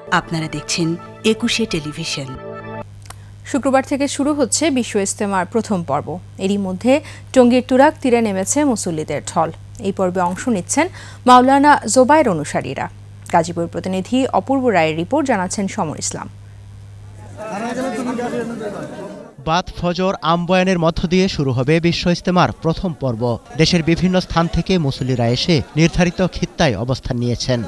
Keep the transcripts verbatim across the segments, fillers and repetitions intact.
আপনারা দেখছেন একুশে টেলিভিশন। শুক্রবার থেকে শুরু হচ্ছে বিশ্ব ইজতেমার প্রথম পর্ব। এরই মধ্যে টঙ্গীর তুরাগ তীরে নেমেছে মুসল্লিদের ঢল। এই পর্বে অংশ নিচ্ছেন মাওলানা জোবায়ের অনুসারীরা। গাজীপুর প্রতিনিধি অপূর্ব রায়ের রিপোর্ট জানাচ্ছেন সমর ইসলাম। বাদ ফজর আমবয়ানের মধ্য দিয়ে শুরু হবে বিশ্ব ইজতেমার প্রথম পর্ব। দেশের বিভিন্ন স্থান থেকে মুসল্লিরা এসে নির্ধারিত খিত্তায় অবস্থান নিয়েছেন।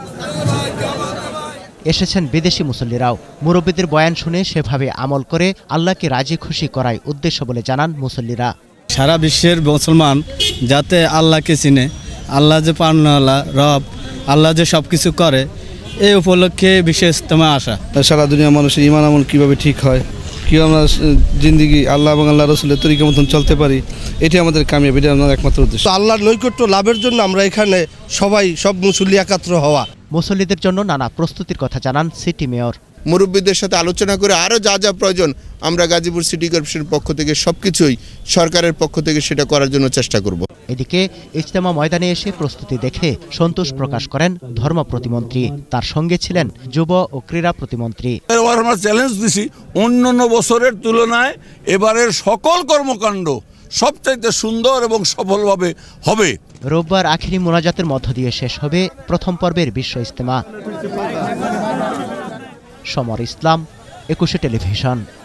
এসেছেন বিদেশি মুসল্লিরাও। মুরব্বীদের বয়ান শুনে সেভাবে আমল করে আল্লাহকে রাজি খুশি করাই উদ্দেশ্য বলে জানান মুসল্লিরা। সারা বিশ্বের মুসলমান যাতে আল্লাহকে চিনে, আল্লাহ যে পালনওয়ালা রব, আল্লাহ যে সব কিছু করে, এই উপলক্ষে বিশ্ব ইজতেমা আসা। সারা দুনিয়া মানুষের ঈমান আমল কীভাবে ঠিক হয়, কী আমরা জিন্দিগি আল্লাহ এবং আল্লাহ রসুলের তরিকা মতন চলতে পারি, এটি আমাদের কামিয়াবি, এটা আমাদের একমাত্র উদ্দেশ্য। আল্লাহর নৈকট্য লাভের জন্য আমরা এখানে সবাই সব মুসল্লি একাত্র হওয়া। মুসল্লিদের জন্য নানা প্রস্তুতির কথা জানান সিটি মেয়র। মুরব্বীদের সাথে আলোচনা করে আরও যা যা প্রয়োজন আমরা গাজীপুর সিটি কর্পোরেশনের পক্ষ থেকে সবকিছুই সরকারের পক্ষ থেকে সেটা করার জন্য চেষ্টা করব। এদিকে ইজতেমা ময়দানে এসে প্রস্তুতি দেখে সন্তোষ প্রকাশ করেন ধর্ম প্রতিমন্ত্রী। তার সঙ্গে ছিলেন যুব ও ক্রীড়া প্রতিমন্ত্রী। আমরা চ্যালেঞ্জ দিছি অন্যান্য বছরের তুলনায় এবারের সকল কর্মকাণ্ড সবচাইতে সুন্দর এবং সফলভাবে হবে। রোববার আখিরি মোনাজাতের মধ্য দিয়ে শেষ হবে প্রথম পর্বের বিশ্ব ইজতেমা। সমর ইসলাম, একুশে টেলিভিশন।